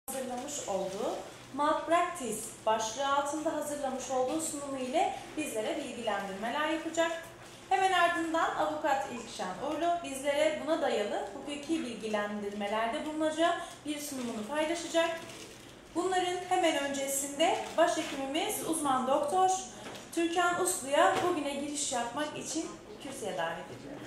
hazırlamış olduğu Malpractice başlığı altında hazırlamış olduğu sunumu ile bizlere bilgilendirmeler yapacak. Hemen ardından Avukat İlkşen Uğurlu bizlere buna dayalı hukuki bilgilendirmelerde bulunacağı bir sunumunu paylaşacak. Bunların hemen öncesinde başhekimimiz uzman doktor Türkan Uslu'ya bugüne giriş yapmak için kürsüye davet ediyoruz.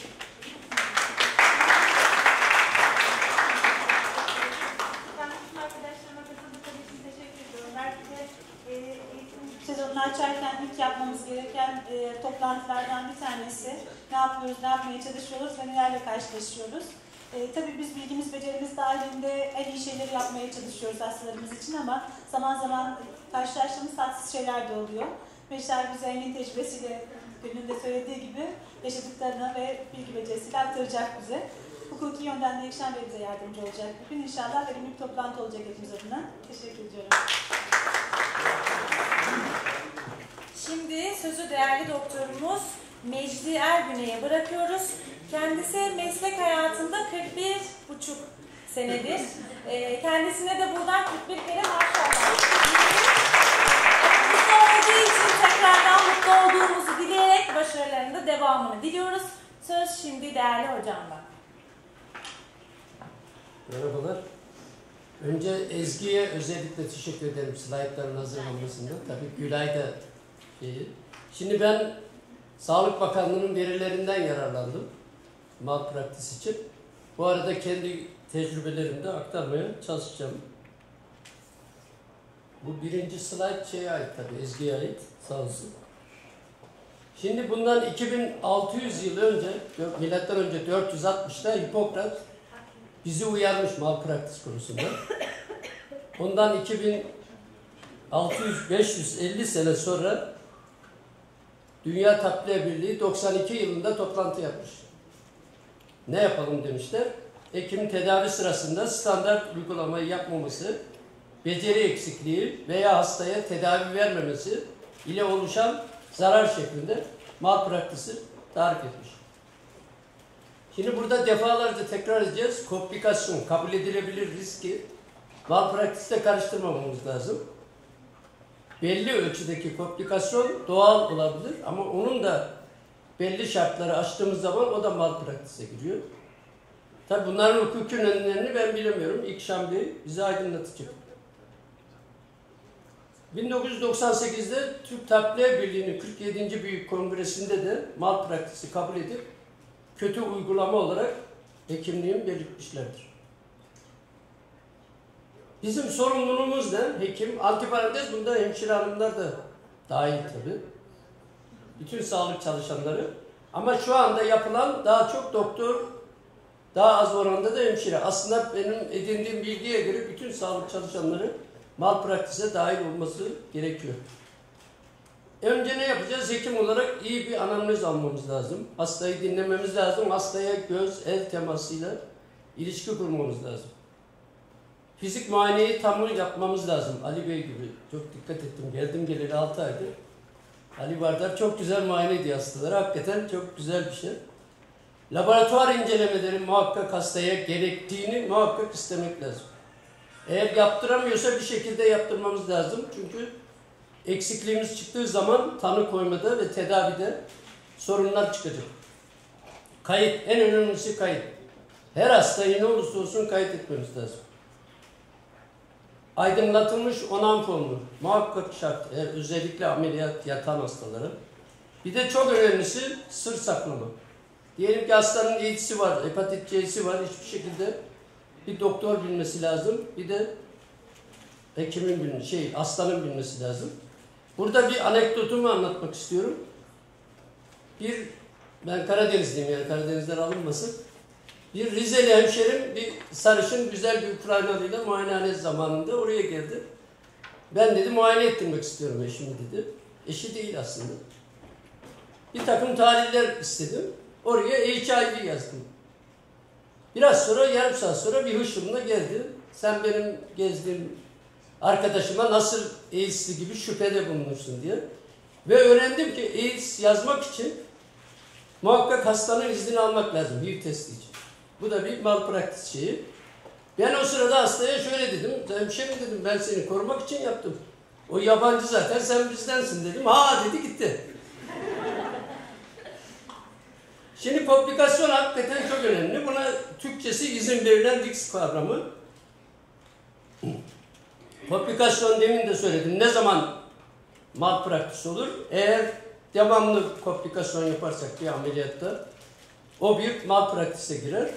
Sezonunu açarken ilk yapmamız gereken toplantılardan bir tanesi ne yapıyoruz, ne yapmaya çalışıyoruz ve nelerle karşılaşıyoruz. Tabii biz bilgimiz, becerimiz dahilinde en iyi şeyleri yapmaya çalışıyoruz hastalarımız için ama zaman zaman karşılaştığımız tatsız şeyler de oluyor. Meşler bize engin tecrübesiyle Gül'ün de söylediği gibi yaşadıklarını ve bilgi becerisiyle aktaracak bize. Hukuki yönden de İlkşen Bey bize yardımcı olacak. Bugün inşallah verimli bir toplantı olacak hepimiz adına. Teşekkür ediyorum. Şimdi sözü değerli doktorumuz Mecdi Ergün'e bırakıyoruz. Kendisi meslek hayatında 41,5 senedir. Kendisine de buradan 41 kere maşallah. Mutlu olduğu için tekrardan mutlu olduğumuzu dileyerek başarılarında devamını diliyoruz. Söz şimdi değerli hocamla. Merhabalar. Önce Ezgi'ye özellikle teşekkür ederim slaytların hazırlanmasında. Tabii Gülay da Şimdi ben Sağlık Bakanlığı'nın verilerinden yararlandım malpraktis için. Bu arada kendi tecrübelerimi de aktarmaya çalışacağım. Bu birinci slayt şeye ait tabii, Ezgi'ye ait. Sağ olsun. Şimdi bundan 2600 yıl önce, milattan önce 460'da Hipokrat bizi uyarmış malpraktis konusunda. Ondan 550 sene sonra Dünya Tabipler Birliği 92 yılında toplantı yapmış. Ne yapalım demişler. Hekimin tedavi sırasında standart uygulamayı yapmaması, beceri eksikliği veya hastaya tedavi vermemesi ile oluşan zarar şeklinde malpraktisi tarif etmiş. Şimdi burada defalarca tekrar edeceğiz. Komplikasyon, kabul edilebilir riski malpraktiste karıştırmamamız lazım. Belli ölçüdeki komplikasyon doğal olabilir ama onun da belli şartları aştığımız zaman o da malpraktise giriyor. Tabi bunların hukuki önlemlerini ben bilemiyorum. İlkşen Bey bize aydınlatacak. 1998'de Türk Tabipler Birliği'nin 47. Büyük Kongresi'nde de malpraktisi kabul edip kötü uygulama olarak hekimliğin belirtmişlerdir. Bizim sorumluluğumuz ne? Hekim, antiparantez bunda hemşire hanımlar da dahil tabii. Bütün sağlık çalışanları. Ama şu anda yapılan daha çok doktor, daha az oranda da hemşire. Aslında benim edindiğim bilgiye göre bütün sağlık çalışanları malpraktise dahil olması gerekiyor. Önce ne yapacağız? Hekim olarak iyi bir anamnez almamız lazım. Hastayı dinlememiz lazım. Hastaya göz, el temasıyla ilişki kurmamız lazım. Fizik muayeneyi tam yapmamız lazım. Ali Bey gibi. Çok dikkat ettim. Geldim geleli 6 aydır. Ali Vardar çok güzel muayene ediyor hastaları. Hakikaten çok güzel bir şey. Laboratuvar incelemeleri muhakkak hastaya gerektiğini muhakkak istemek lazım. Eğer yaptıramıyorsa bir şekilde yaptırmamız lazım. Çünkü eksikliğimiz çıktığı zaman tanı koymada ve tedavide sorunlar çıkacak. Kayıt. En önemlisi kayıt. Her hastayı ne olursa olsun kayıt etmemiz lazım. Aydınlatılmış onam formu muhakkak şart. Özellikle ameliyat yatan hastalara. Bir de çok önemlisi sır saklama. Diyelim ki hastanın AIDS'i var, hepatit C'si var. Hiçbir şekilde bir doktor bilmesi lazım. Bir de hekimin bilmesi, hastanın bilmesi lazım. Burada bir anekdotumu anlatmak istiyorum. Ben Karadenizliyim, yani Karadenizler alınmasın. Bir Rizeli hemşerim, bir sarışın güzel bir Ukraynalıyla muayenehane zamanında oraya geldi. Ben dedi muayene ettirmek istiyorum eşimi dedi. Eşi değil aslında. Bir takım tahliller istedim. Oraya HIV yazdım. Biraz sonra, yarım saat sonra bir hışımla geldi. Sen benim gezdiğim arkadaşıma nasıl AIDS'li gibi şüphede bulunursun diye. Ve öğrendim ki AIDS yazmak için muhakkak hastanın iznini almak lazım HIV testi için. Bu da bir malpraktis şeyi. Ben o sırada hastaya şöyle dedim. Hemşerim dedim, ben seni korumak için yaptım. O yabancı zaten, sen bizdensin dedim. Ha dedi, gitti. Şimdi komplikasyon hakikaten çok önemli. Buna Türkçesi izin verilen risk kavramı. Komplikasyon demin de söyledim. Ne zaman malpraktis olur? Eğer devamlı komplikasyon yaparsak bir ameliyatta o bir malpraktise girer.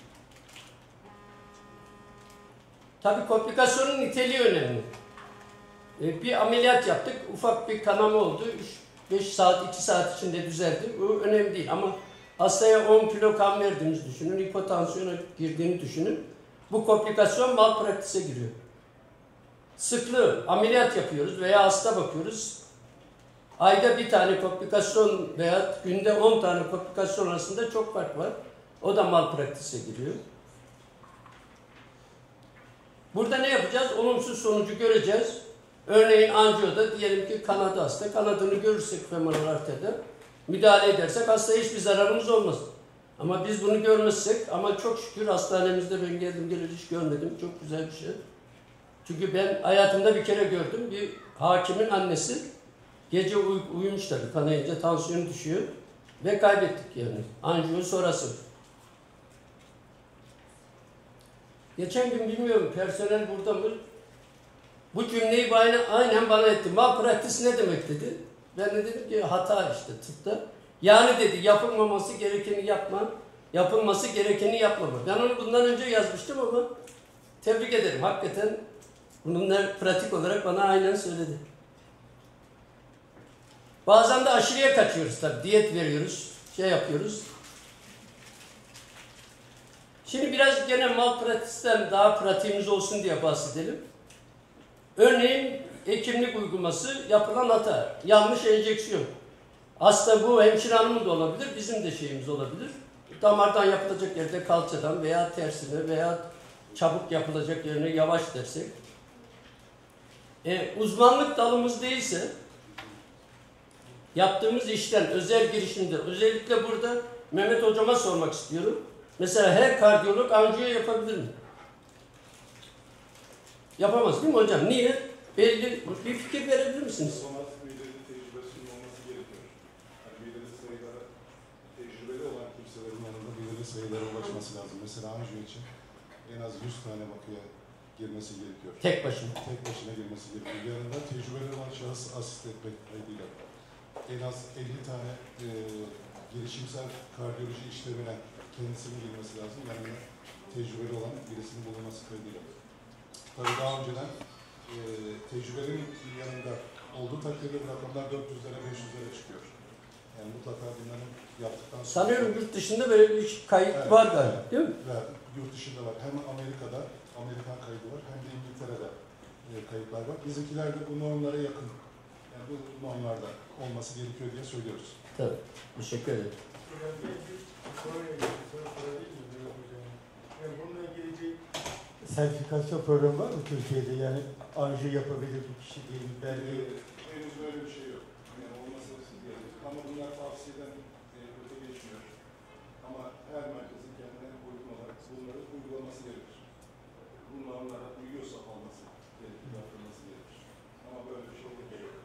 Tabii komplikasyonun niteliği önemli. Bir ameliyat yaptık, ufak bir kanama oldu. 5 saat, 2 saat içinde düzeldi. Bu önemli değil ama hastaya 10 kilo kan verdiğimizi düşünün, hipotansiyona girdiğini düşünün. Bu komplikasyon malpraktise giriyor. Sıklığı, ameliyat yapıyoruz veya hasta bakıyoruz. Ayda bir tane komplikasyon veya günde 10 tane komplikasyon arasında çok fark var. O da malpraktise giriyor. Burada ne yapacağız? Olumsuz sonucu göreceğiz. Örneğin anjiyoda diyelim ki kanadı hasta. Kanadını görürsek femoral arteride müdahale edersek hastaya hiçbir zararımız olmaz. Ama biz bunu görmezsek, ama çok şükür hastanemizde ben geldim geleli hiç görmedim. Çok güzel bir şey. Çünkü ben hayatımda bir kere gördüm. Bir hakimin annesi gece uyumuş tabii, kanayınca tansiyonu düşüyor ve kaybettik yani. Anjiyo sonrası. Geçen gün bilmiyorum personel burada mı? Bu cümleyi aynen bana etti. Malpraktis ne demek dedi. Ben de dedim ki hata işte tıpta. Yani dedi yapılmaması gerekeni yapma, yapılması gerekeni yapmama. Ben onu bundan önce yazmıştım ama tebrik ederim. Hakikaten bunlar pratik olarak bana aynen söyledi. Bazen de aşırıya kaçıyoruz tabii. Diyet veriyoruz, şey yapıyoruz. Şimdi biraz gene malpraktisten daha pratiğimiz olsun diye bahsedelim. Örneğin hekimlik uygulaması yapılan hata. Yanlış enjeksiyon. Aslında bu hemşire hanımın da olabilir, bizim de şeyimiz olabilir. Damardan yapılacak yerde kalçadan veya tersine veya çabuk yapılacak yerine yavaş dersek. Uzmanlık dalımız değilse yaptığımız işten özel girişimde, özellikle burada Mehmet hocama sormak istiyorum. Mesela her kardiyolog anjiyo yapabilir mi? Yapamaz değil mi hocam? Niye? Belli bir fikir verebilir misiniz? Tecrübesinin olması gerekiyor. Yani belirli sayılara tecrübeli olan kimselerin yanında belirli sayılara ulaşması lazım. Mesela anjiyo için en az 100 tane bakıya girmesi gerekiyor. Tek başına. Tek başına girmesi gerekiyor. Yanında tecrübeli olan şahıs asist etmek kaydıyla en az 50 tane girişimsel kardiyoloji işlemine kendisinin girmesi lazım. Yani tecrübeli olan birisinin bulunması kaydıyla. Tabii daha önceden tecrübenin yanında olduğu takdirde bu rakamlar 400'lere 500'lere çıkıyor. Yani mutlaka bunların yaptıktan sonra... Sanıyorum yurt dışında böyle bir kayıt var galiba, değil mi? Ve yurt dışında var. Hem Amerika'da, Amerikan kaydı var, hem de İngiltere'de kayıtlar var. Bizimkilerde bu normlara yakın. Yani bu normlarda olması gerekiyor diye söylüyoruz. Tabii. Teşekkür ederim. Sertifikasyon programı var mı Türkiye'de? Yani anjiyo yapabilir bir kişi değil mi? Belki Henüz böyle bir şey yok. Yani olması gerekiyor. Ama bunlar tavsiyeden öte geçmiyor. Ama her merkezin kendine uygun olarak bunları uygulaması gerekir. Bu normlara uyuyorsa olması gerekir, yapılması gerekir. Ama böyle bir şey yok.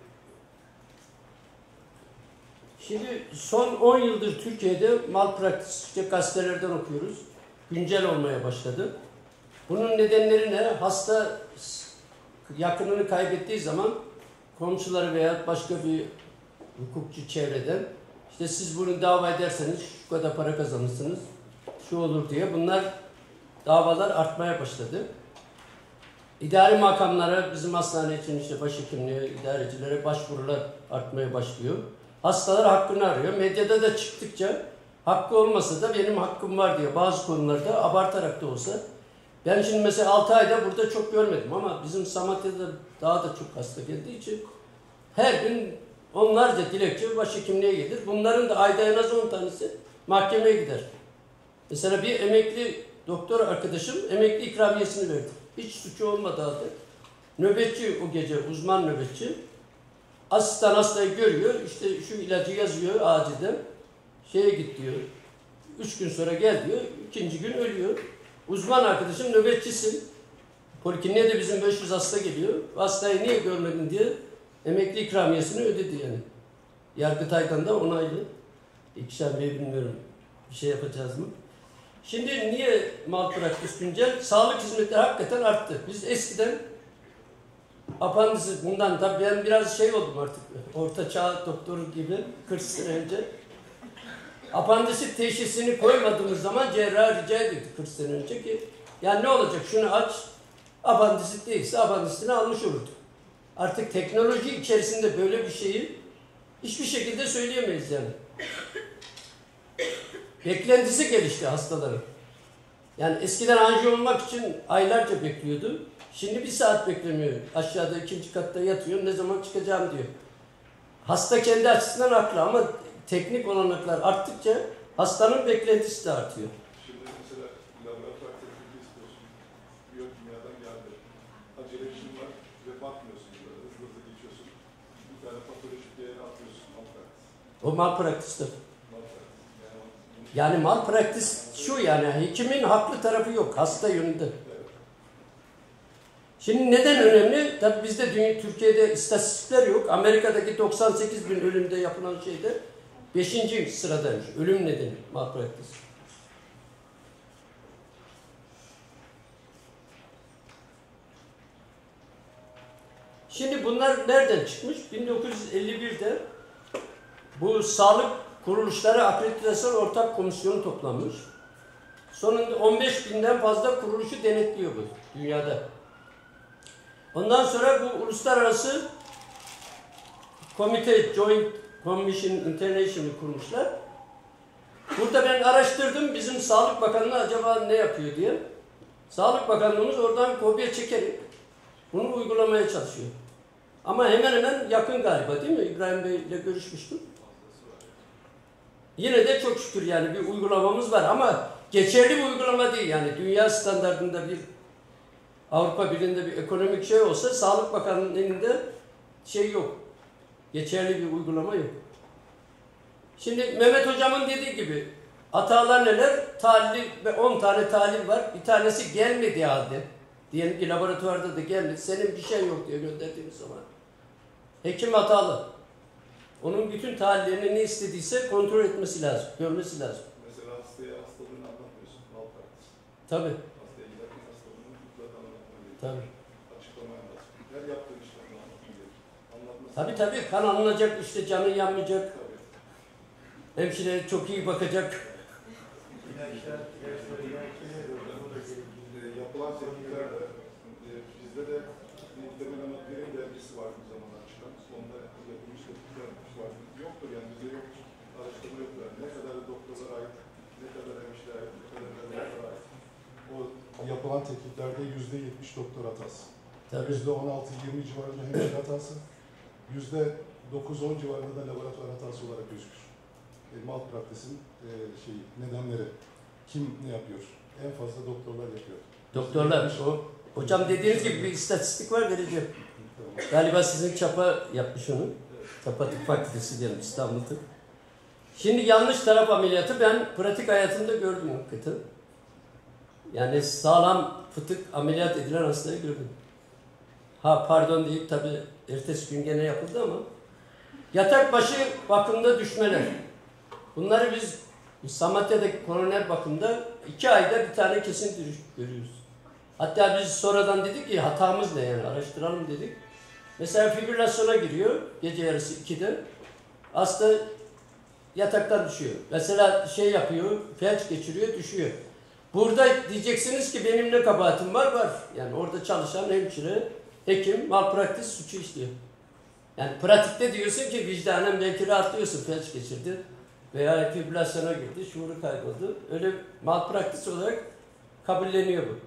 Şimdi son 10 yıldır Türkiye'de malpraktis gazetelerden okuyoruz. Güncel olmaya başladı. Bunun nedenleri ne? Hasta yakınını kaybettiği zaman komşuları veya başka bir hukukçu çevreden işte siz bunu dava ederseniz şu kadar para kazanırsınız, şu olur diye bunlar davalar artmaya başladı. İdari makamlara, bizim hastane için işte başhekimliğe, idarecilere başvurular artmaya başlıyor. Hastalar hakkını arıyor. Medyada da çıktıkça hakkı olmasa da benim hakkım var diye bazı konularda abartarak da olsa. Ben şimdi mesela 6 ayda burada çok görmedim ama bizim Samatya'da daha da çok hasta geldiği için her gün onlarca dilekçe başhekimliğe gelir. Bunların da ayda en az 10 tanesi mahkemeye gider. Mesela bir emekli doktor arkadaşım emekli ikramiyesini verdi. Hiç suçu olmadı halde. Nöbetçi o gece, uzman nöbetçi. Asistan hastayı görüyor, işte şu ilacı yazıyor acilden. Şeye git diyor, 3 gün sonra gel diyor, 2. gün ölüyor. Uzman arkadaşım nöbetçisin. Polikliniğe de bizim 500 hasta geliyor. Hastayı niye görmedin diye emekli ikramiyesini ödedi yani. Yargıtay'dan da onaylı. İkişer Bey bilmiyorum bir şey yapacağız mı? Şimdi niye malpraktis güncel? Sağlık hizmetleri hakikaten arttı. Biz eskiden apandisi bundan tabii ben biraz şey oldum artık. Orta çağ doktoru gibi 40 sene önce. Apandisi teşhisini koymadığımız zaman cerrah rica ediyordu 40 sene önce ki yani ne olacak şunu aç, apandisit değilse apandisini almış olurdu. Artık teknoloji içerisinde böyle bir şeyi hiçbir şekilde söyleyemeyiz yani. Beklentisi gelişti hastaların. Yani eskiden anjiyo olmak için aylarca bekliyordu. Şimdi 1 saat beklemiyor. Aşağıda 2. katta yatıyor. Ne zaman çıkacağım diyor. Hasta kendi açısından haklı ama teknik olanaklar arttıkça hastanın beklentisi de artıyor. Şimdi mesela laboratuvar tekniği istiyorsun. Biyokimyadan geldi. Acele işin var ve bakmıyorsun. Hızlı hızlı geçiyorsun. Bir tane patolojik değeri atıyorsun. O malpraktistir. Yani malpraktis şu yani hekimin haklı tarafı yok hasta yönünde. Şimdi neden önemli? Tabii bizde Türkiye'de istatistikler yok. Amerika'daki 98 bin ölümde yapılan şeyde 5. sıradaymış. Ölüm nedeni malpraktis. Şimdi bunlar nereden çıkmış? 1951'de bu sağlık kuruluşları akreditasyon ortak komisyonu toplanmış. Sonunda 15 binden fazla kuruluşu denetliyor bu dünyada. Ondan sonra bu uluslararası komite Joint Commission International kurmuşlar. Burada ben araştırdım bizim Sağlık Bakanlığı acaba ne yapıyor diye. Sağlık Bakanlığımız oradan kopya çekerek bunu uygulamaya çalışıyor. Ama hemen hemen yakın galiba değil mi? İbrahim Bey ile görüşmüştüm. Yine de çok şükür yani bir uygulamamız var ama geçerli bir uygulama değil yani dünya standartında bir Avrupa Birliği'nde bir ekonomik şey olsa Sağlık Bakanlığı'nın elinde şey yok. Geçerli bir uygulama yok. Şimdi Mehmet Hocam'ın dediği gibi hatalar neler? Tahlil ve 10 tane tahlil var. Bir tanesi gelmediği halde diyelim ki laboratuvarda da gelmedi. Senin bir şey yok diye gönderdiğimiz zaman. Hekim hatalı. Onun bütün tahlillerini ne istediyse kontrol etmesi lazım, görmesi lazım. Mesela hastaya hastalığını anlatmıyorsun. Malpraktis. Tabii. Hastaya giderken hastalığını mutlaka anlatman gerekiyor. Tabii. Açıklama anlatman. Her yaptığın işlemi anlatman gerekiyor. Anlatması. Tabii kan alınacak, işte canı yanmayacak. Tabii. Hemşire çok iyi bakacak. Yapılan tepkilerde bizde de muhtemelen Amatör'ün dergisi var bir zamanlar çıkan. Onda yapılmış tepkiler var. Yoktur yani bizde yok. Araştırma yoktur. Ne kadar doktorlara ait, ne kadar hemşire ait, ne kadar doktorlara ait. O yapılan tetkiklerde %70 doktor hatası. Tabii. %16-20 civarında hemşire hatası. %9-10 civarında da laboratuvar hatası olarak gözükür. Malpraktisin nedenleri. Kim ne yapıyor? En fazla doktorlar yapıyor. Doktorlar, hocam dediğiniz gibi bir istatistik var vereceğim. Galiba sizin Çapa yapmış onu. Çapa Tıp Fakültesi diyelim İstanbul Tıp. Şimdi yanlış taraf ameliyatı ben pratik hayatımda gördüm hakikaten. Yani sağlam fıtık ameliyat edilen hastayı gördüm. Ha pardon deyip tabii ertesi gün gene yapıldı ama yatak başı bakımda düşmeler. Bunları biz Samatya'daki koroner bakımda 2 ayda bir tane kesin görüyoruz. Hatta biz sonradan dedik ki hatamız ne yani araştıralım dedik. Mesela fibrilasyona giriyor gece yarısı 2'de. Hasta yataktan düşüyor. Mesela şey yapıyor, felç geçiriyor, düşüyor. Burada diyeceksiniz ki benim ne kabahatim var? Var. Yani orada çalışan hemşire, hekim malpraktis suçu işliyor. Yani pratikte diyorsun ki vicdanen belki rahatlıyorsun, felç geçirdi veya fibrilasyona girdi, şuuru kayboldu. Öyle malpraktis olarak kabulleniyor bu.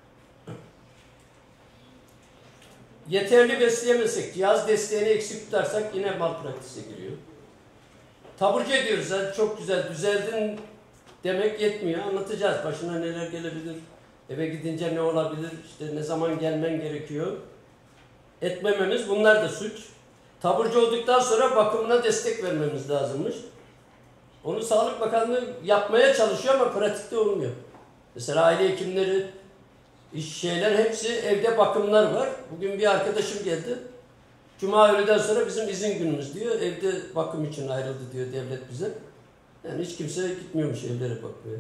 Yeterli besleyemezsek, cihaz desteğini eksik tutarsak yine malpraktise giriyor. Taburcu ediyoruz. Yani çok güzel, düzeldin demek yetmiyor. Anlatacağız. Başına neler gelebilir, eve gidince ne olabilir, işte ne zaman gelmen gerekiyor. Etmememiz, bunlar da suç. Taburcu olduktan sonra bakımına destek vermemiz lazımmış. Onu Sağlık Bakanlığı yapmaya çalışıyor ama pratikte olmuyor. Mesela aile hekimleri, şeyler hepsi evde bakımlar var. Bugün bir arkadaşım geldi. Cuma öğleden sonra bizim izin günümüz diyor. Evde bakım için ayrıldı diyor devlet bize. Yani hiç kimse gitmiyormuş evlere bakmaya.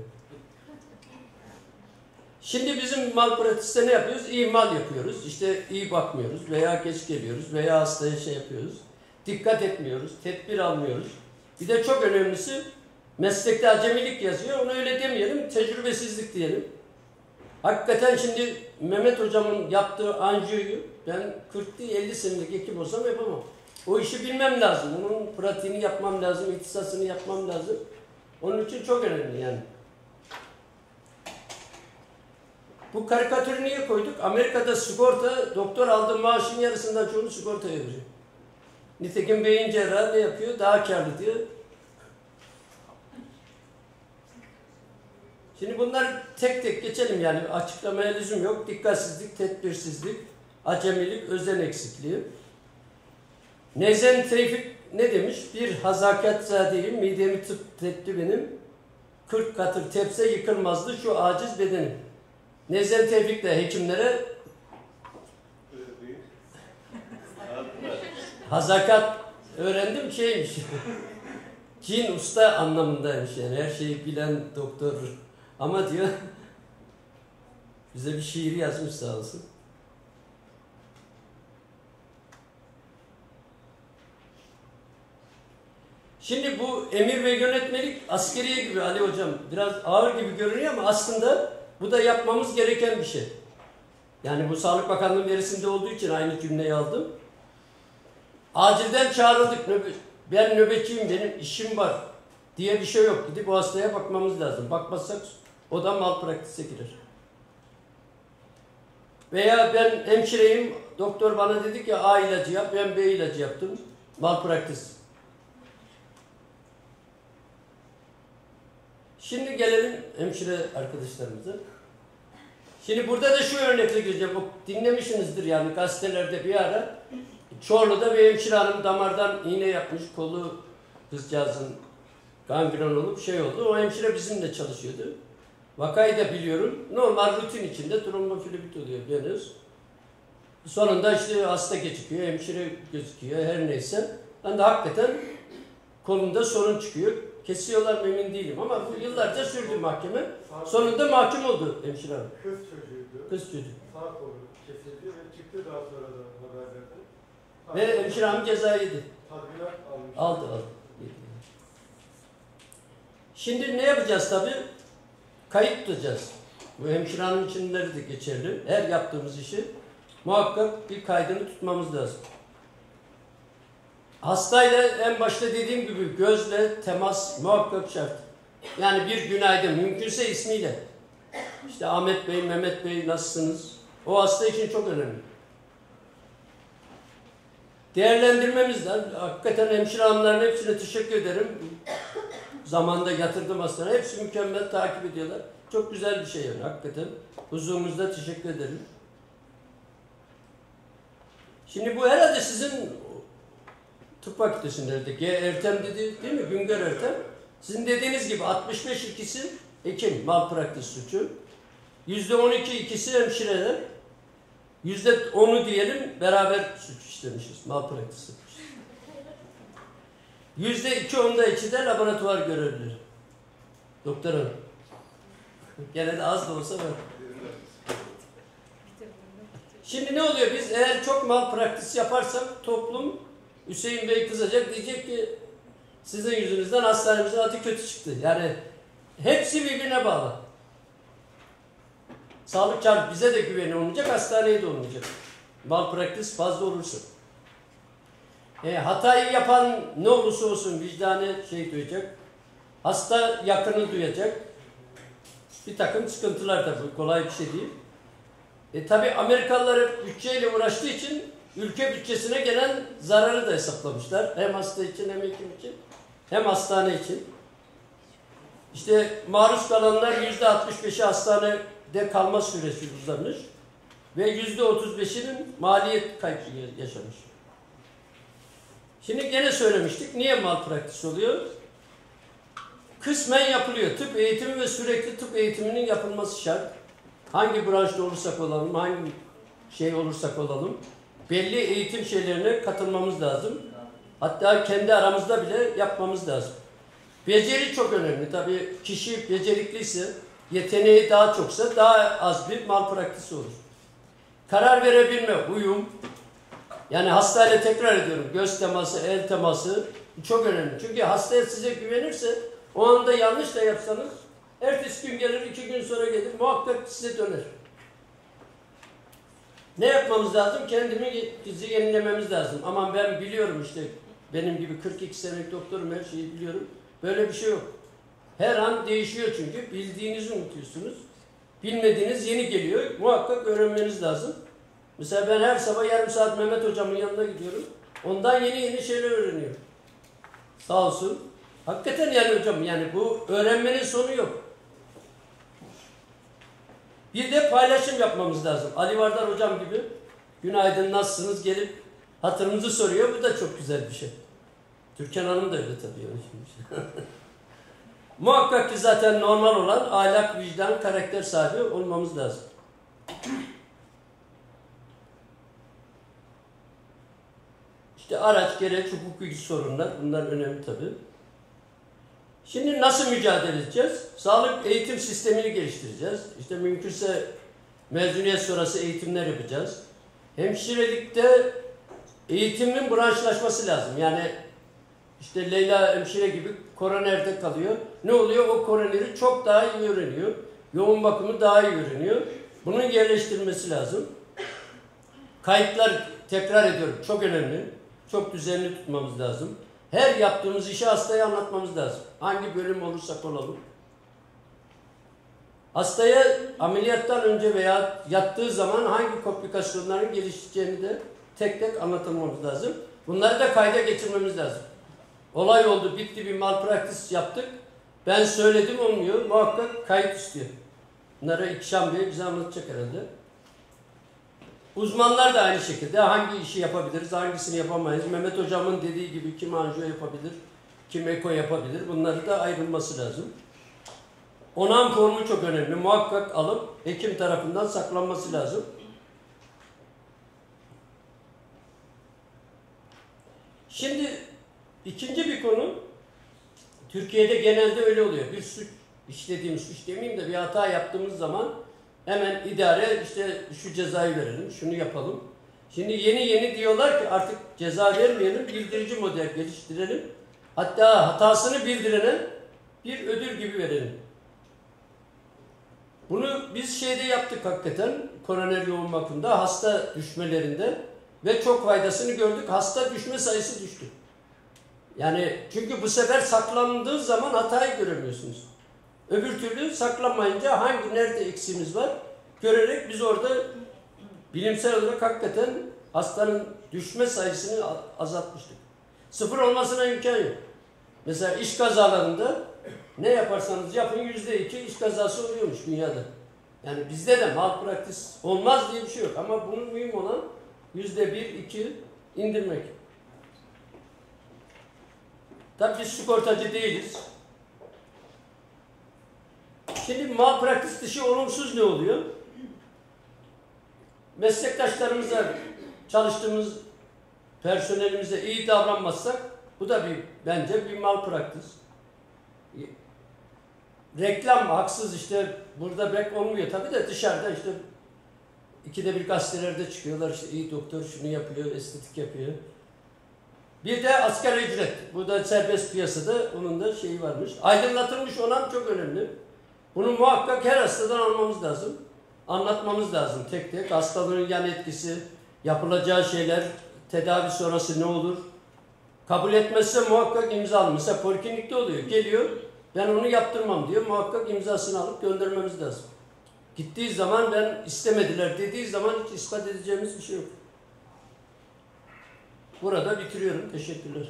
Şimdi bizim malpratikte ne yapıyoruz? İyi mal yapıyoruz. İşte iyi bakmıyoruz veya geç geliyoruz veya hastaya şey yapıyoruz. Dikkat etmiyoruz, tedbir almıyoruz. Bir de çok önemlisi meslekte acemilik yazıyor. Onu öyle demeyelim, tecrübesizlik diyelim. Hakikaten şimdi Mehmet hocamın yaptığı anjiyoyu ben 40-50 senelik ekip olsam yapamam. O işi bilmem lazım. Onun pratiğini yapmam lazım, ihtisasını yapmam lazım. Onun için çok önemli yani. Bu karikatürü niye koyduk? Amerika'da sigorta, doktor aldığı maaşın yarısından çoğunu sigortaya veriyor. Nitekim beyin cerrahı ne yapıyor? Daha karlı diyor. Şimdi bunlar tek tek geçelim yani açıklamaya lüzum yok. Dikkatsizlik, tedbirsizlik, acemilik, özen eksikliği. Nezen Tevfik ne demiş? Bir hazakatzadeyim, midemi tıptetti benim. 40 katır tepse yıkılmazdı şu aciz bedenim. Nezen Tevfik de hekimlere hazakat öğrendim şeymiş. Cin usta anlamındaymış yani her şeyi bilen doktor. Ama diyor bize bir şiir yazmış sağ olsun. Şimdi bu emir ve yönetmelik askeriye gibi Ali hocam biraz ağır gibi görünüyor ama aslında bu da yapmamız gereken bir şey. Yani bu Sağlık Bakanlığı verisinde olduğu için aynı cümleyi aldım. Acilden çağrıldık. Ben nöbetçiyim, benim işim var diye bir şey yok. Gidip o hastaya bakmamız lazım. Bakmazsak o da malpraktise girer. Veya ben hemşireyim, doktor bana dedi ki A ilacı yap, ben B ilacı yaptım. Malpraktis. Şimdi gelelim hemşire arkadaşlarımıza. Şimdi burada da şu örnekle gireceğim. Dinlemişsinizdir yani gazetelerde bir ara. Çorlu'da bir hemşire hanım damardan iğne yapmış. Kolu kızcağızın gangren olup şey oldu. O hemşire bizimle çalışıyordu. Vakayı da biliyorum. Normal rutin içinde trombofilobit oluyor biliyorsunuz. Sonunda işte hasta geçiyor, hemşire gözüküyor her neyse. Ben de hakikaten kolunda sorun çıkıyor. Kesiyorlar mı emin değilim ama bu yıllarca sürdü mahkeme. Sonunda mahkum oldu hemşire hanım. Kız çocuğuydu. Kız çocuğu. Sağ kolu kesildi ve çıktı daha sonra da haberlerde. Ve hemşire hanım ceza yedi. Tadbirat almış. Aldı. Şimdi ne yapacağız tabii? Kayıt tutacağız. Bu hemşire hanım içinleri de geçerli. Her yaptığımız işi muhakkak bir kaydını tutmamız lazım. Hastayla en başta dediğim gibi gözle temas muhakkak şart. Yani bir günaydın, mümkünse ismiyle. İşte Ahmet Bey, Mehmet Bey nasılsınız? O hasta için çok önemli. Değerlendirmemiz lazım. Hakikaten hemşire hanımların hepsine teşekkür ederim. Zamanında yatırdım hastaneye. Hepsi mükemmel takip ediyorlar. Çok güzel bir şey yani hakikaten. Huzurunuzda teşekkür ederim. Şimdi bu herhalde sizin tıp fakültesinde G. Ertem dedi değil mi? Güngör Ertem. Sizin dediğiniz gibi 65 ikisi hekim, malpraktis suçu. %12 ikisi hemşireler. %10'u diyelim beraber suç işlemişiz. Malpraktis suç. %2 onda içi de laboratuvar görevlileri. Doktor hanım. Gene de az da olsa var. Şimdi ne oluyor? Biz eğer çok malpraktis yaparsak toplum Hüseyin Bey kızacak, diyecek ki sizin yüzünüzden hastanemizin adı kötü çıktı. Yani hepsi birbirine bağlı. Sağlık çarpı bize de güveni olmayacak, hastaneye de olmayacak. Malpraktis fazla olursa. Hatayı yapan ne olursa olsun vicdanı şey duyacak. Hasta yakını duyacak. Bir takım sıkıntılar da bu kolay bir şey değil. Tabi Amerikalılar bütçeyle uğraştığı için ülke bütçesine gelen zararı da hesaplamışlar. Hem hasta için hem hekim için hem hastane için. İşte maruz kalanlar %65'i hastanede kalma süresi uzamış ve %35'inin maliyet kaybı yaşamış. Şimdi gene söylemiştik. Niye malpraktis oluyor? kısmen yapılıyor. Tıp eğitimi ve sürekli tıp eğitiminin yapılması şart. Hangi branşta olursak olalım, hangi şey olursak olalım, belli eğitim şeylerine katılmamız lazım. Hatta kendi aramızda bile yapmamız lazım. Beceri çok önemli. Tabii kişi becerikliyse, yeteneği daha çoksa daha az bir malpraktisi olur. Karar verebilme, uyum. Yani hastayla tekrar ediyorum. Göz teması, el teması çok önemli. Çünkü hastaya size güvenirse o anda yanlış da yapsanız ertesi gün gelir, 2 gün sonra gelir, muhakkak size döner. Ne yapmamız lazım? Kendimizi yenilememiz lazım. Aman ben biliyorum işte, benim gibi 42 senelik doktorum, her şeyi biliyorum. Böyle bir şey yok. Her an değişiyor çünkü. Bildiğinizi unutuyorsunuz. Bilmediğiniz yeni geliyor. Muhakkak öğrenmeniz lazım. Mesela ben her sabah yarım saat Mehmet hocamın yanına gidiyorum. Ondan yeni şeyler öğreniyorum. Sağ olsun. Hakikaten yani hocam, yani bu öğrenmenin sonu yok. Bir de paylaşım yapmamız lazım. Ali Vardar hocam gibi günaydın nasılsınız gelip hatırımızı soruyor. Bu da çok güzel bir şey. Türkan Hanım da öyle tabii. Muhakkak ki zaten normal olan ahlak, vicdan, karakter sahibi olmamız lazım. İşte araç, gereç, hukuki sorunlar, bunlar önemli tabii. Şimdi nasıl mücadele edeceğiz? Sağlık eğitim sistemini geliştireceğiz. İşte mümkünse mezuniyet sonrası eğitimler yapacağız. Hemşirelikte eğitimin branşlaşması lazım. Yani işte Leyla hemşire gibi koronerde kalıyor. Ne oluyor? O koroneri çok daha iyi öğreniyor. Yoğun bakımı daha iyi öğreniyor. Bunun yerleştirilmesi lazım. Kayıtlar, tekrar ediyorum, çok önemli. Çok düzenli tutmamız lazım. Her yaptığımız işi hastaya anlatmamız lazım. Hangi bölüm olursak olalım. Hastaya ameliyattan önce veya yattığı zaman hangi komplikasyonların gelişeceğini de tek tek anlatmamız lazım. Bunları da kayda geçirmemiz lazım. Olay oldu, bitti, bir malpraktis yaptık. Ben söyledim, olmuyor. Muhakkak kayıt istiyor. Bunları İkşan Bey bize anlatacak herhalde. Uzmanlar da aynı şekilde hangi işi yapabiliriz, hangisini yapamayız. Mehmet hocamın dediği gibi kim anjiyo yapabilir, kim eko yapabilir. Bunları da ayrılması lazım. Onam formu çok önemli. Muhakkak alıp hekim tarafından saklanması lazım. Şimdi ikinci bir konu, Türkiye'de genelde öyle oluyor. Bir suç işlediğimiz, suç demeyeyim de bir hata yaptığımız zaman hemen idare işte şu cezayı verelim, şunu yapalım. Şimdi yeni diyorlar ki artık ceza vermeyelim, bildirici model geliştirelim. Hatta hatasını bildirene bir ödül gibi verelim. Bunu biz şeyde yaptık hakikaten, koroner yoğun bakımda, hasta düşmelerinde ve çok faydasını gördük. Hasta düşme sayısı düştü. Yani çünkü bu sefer saklandığı zaman hatayı göremiyorsunuz. Öbür türlü saklanmayınca nerede eksiğimiz var görerek biz orada bilimsel olarak hakikaten hastanın düşme sayısını azaltmıştık. Sıfır olmasına imkan yok. Mesela iş kazalarında ne yaparsanız yapın %2 iş kazası oluyormuş dünyada. Yani bizde de malpraktis olmaz diye bir şey yok. Ama bunun mühim olan %1-2 indirmek. Tabii biz sigortacı değiliz. Şimdi malpraktis dışı olumsuz ne oluyor? Meslektaşlarımıza, çalıştığımız personelimize iyi davranmazsak bu da bence bir malpraktis. Reklam haksız işte burada pek olmuyor tabii de dışarıda işte 2'de 1 gazetelerde çıkıyorlar işte iyi doktor şunu yapıyor, estetik yapıyor. Bir de asgari ücret. Bu da serbest piyasada onun da şeyi varmış. Aydınlatılmış olan çok önemli. Bunu muhakkak her hastadan almamız lazım. Anlatmamız lazım tek tek. Hastalığın yan etkisi, yapılacağı şeyler, tedavi sonrası ne olur? Kabul etmezse muhakkak imza alın. Mesela poliklinikte oluyor. Geliyor, ben onu yaptırmam diyor. Muhakkak imzasını alıp göndermemiz lazım. Gittiği zaman ben istemediler dediği zaman hiç ispat edeceğimiz bir şey yok. Burada bitiriyorum. Teşekkürler.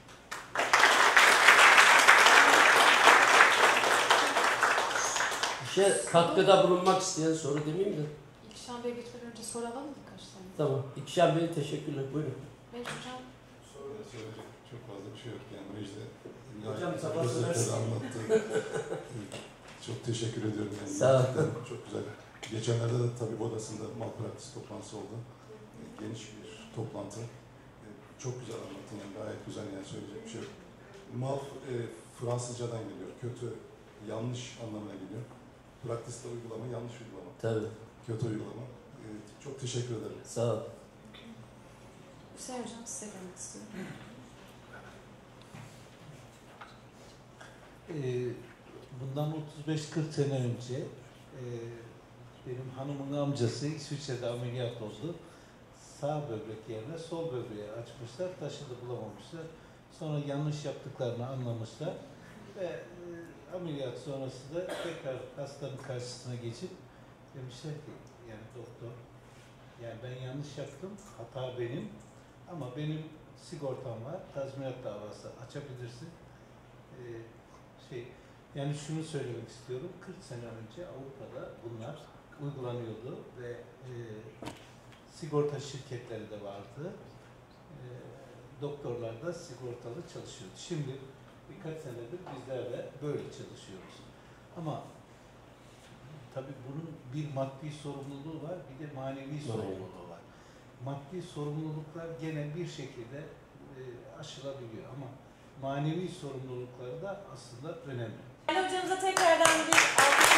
Katkıda bulunmak isteyen soru demeyeyim de. İkşan Bey geçmeden önce soralım mı birkaç tane? Tamam. İkşan Bey teşekkürler. Buyurun. Ben hocam Sonra söyleyecek çok Çok fazla bir şey yok. Yani Mecde Hocam, gayet sabah özetle söylersin. anlattı. Çok teşekkür ediyorum. Yani Sağ ol. gerçekten çok güzel. Geçenlerde de tabip odasında malpraktis toplantısı oldu. Geniş bir toplantı. Çok güzel anlattın. Yani gayet güzel, yani söyleyecek bir şey yok. Mal Fransızcadan geliyor. Kötü, yanlış anlamına geliyor. Praktiste uygulama, yanlış uygulama. Tabii. Kötü uygulama. Çok teşekkür ederim. Sağ ol. Hüseyin Hocam size gelmek istiyorum. Bundan 35-40 sene önce benim hanımın amcası İsviçre'de ameliyat oldu. Sağ böbrek yerine sol böbreği açmışlar, taşı da bulamamışlar. Sonra yanlış yaptıklarını anlamışlar ve ameliyat sonrası da tekrar hastanın karşısına geçip demişler ki, yani doktor, yani ben yanlış yaptım, hata benim ama benim sigortam var, tazminat davası açabilirsin. Yani şunu söylemek istiyorum, 40 sene önce Avrupa'da bunlar uygulanıyordu ve sigorta şirketleri de vardı. Doktorlar da sigortalı çalışıyordu. Şimdi birkaç senedir bizler de böyle çalışıyoruz. Ama tabii bunun bir maddi sorumluluğu var, bir de manevi sorumluluğu var. Maddi sorumluluklar gene bir şekilde aşılabiliyor ama manevi sorumlulukları da aslında önemli. Yani hocamıza tekrardan bir alkış